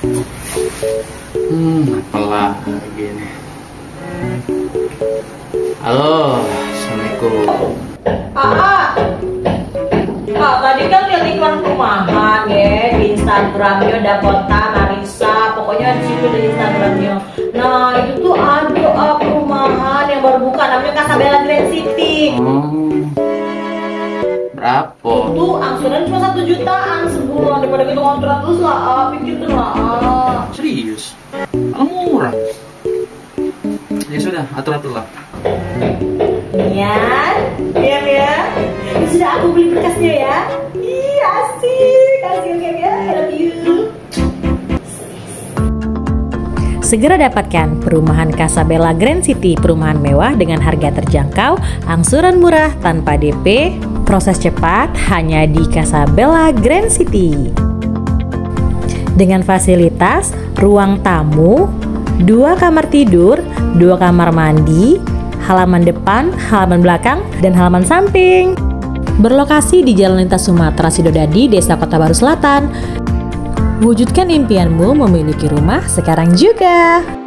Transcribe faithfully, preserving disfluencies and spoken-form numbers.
Hmm, apalagi nih. Halo, assalamualaikum. Ah, ah, tadi kan lihat iklan perumahan ya di Instagramnya Dakota Marisa, pokoknya di situ di Instagramnya. Nah itu tuh ada ah, perumahan yang baru buka namanya Casabella Grand City. Hmm, berapa? Itu angsuran cuma satu jutaan sebulan daripada kita kontrak terus lah, ah, pikir tuh lah. Ah. Serius? Kalau murah. Ya sudah, atur-atur lah. Iya, iya ya. Ya sudah aku beli berkasnya ya. Iya asik, asik ya ya. I love you. Segera dapatkan perumahan Casabella Grand City, perumahan mewah dengan harga terjangkau, angsuran murah tanpa D P, proses cepat hanya di Casabella Grand City. Dengan fasilitas ruang tamu, dua kamar tidur, dua kamar mandi, halaman depan, halaman belakang, dan halaman samping. Berlokasi di Jalan Lintas Sumatera Sidodadi, Desa Kota Baru Selatan. Wujudkan impianmu memiliki rumah sekarang juga.